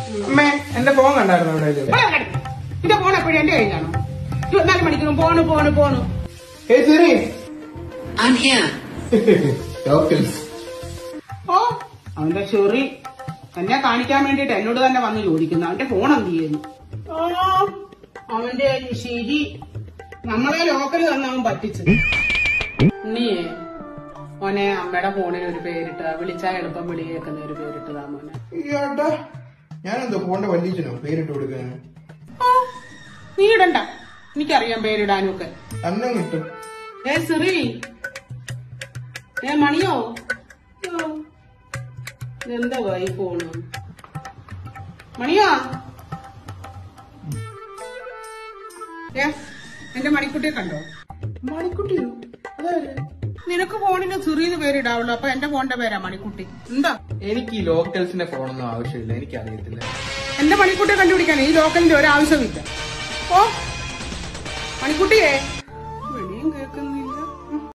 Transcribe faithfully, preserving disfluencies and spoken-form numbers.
അമ്മേ എന്റെ ഫോൺ കണ്ടായിരുന്നു അവിടെ? എന്റെ ഫോൺ എപ്പോഴും എന്റെ കയ്യിലാണോ? ഇരുപത്തിനാല് മണിക്കൂറും പോണ് പോണ് പോണു. ഏയ് സിറി. ഓ അവന്റെ ചെറി എന്നെ കാണിക്കാൻ വേണ്ടിട്ട് എന്നോട് തന്നെ വന്ന് ചോദിക്കുന്നു അവന്റെ ഫോൺ എന്ത് ചെയ്യുന്നു. അവന്റെ ശരി നമ്മളെ ലോക്കല് തന്നെ അവൻ പറ്റിച്ചു. നീയേ മോനെ അമ്മയുടെ ഫോണിൽ ഒരു പേരിട്ട വിളിച്ചാൽ എളുപ്പം വിളി കേൾക്കുന്ന ഒരു പേരിട്ടതാ മോനെ. ഞാനെന്തോ ഫോണിന്റെ വല്യച്ഛനോ പേരിട്ട് കൊടുക്കാൻ? നീ ഇടണ്ട, എനിക്കറിയാം പേരിടാനും ഒക്കെ. അന്നം കിട്ടും. ഏ സിറി, ഏ മണിയോ, എന്താ ഈ ഫോണ്? മണിയാ, ഏ എന്റെ മണിക്കുട്ടിയെ കണ്ടോ? മണിക്കുട്ടിയോ? അതായത് നിനക്ക് ഫോണിന് സിറിന്ന് പേരിടാവുള്ളൂ, അപ്പൊ എന്റെ ഫോണിന്റെ പേരാ മണിക്കുട്ടി. എന്താ? എനിക്ക് ഈ ലോക്കൽസിന്റെ ഫോണൊന്നും ആവശ്യമില്ല, എനിക്കറിയത്തില്ല. എന്റെ മണിക്കുട്ടിയെ കണ്ടുപിടിക്കാൻ ഈ ലോക്കലിന്റെ ഒരാവശ്യമില്ല. ഓ മണിക്കുട്ടിയെ വെളിയും കേൾക്കുന്നു.